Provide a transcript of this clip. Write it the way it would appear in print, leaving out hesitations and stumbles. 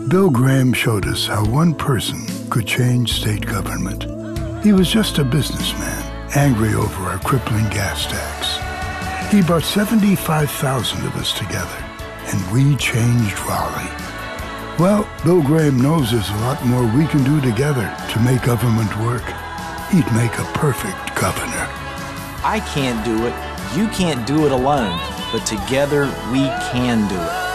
Bill Graham showed us how one person could change state government. He was just a businessman, angry over our crippling gas tax. He brought 75,000 of us together, and we changed Raleigh. Well, Bill Graham knows there's a lot more we can do together to make government work. He'd make a perfect governor. I can't do it. You can't do it alone. But together, we can do it.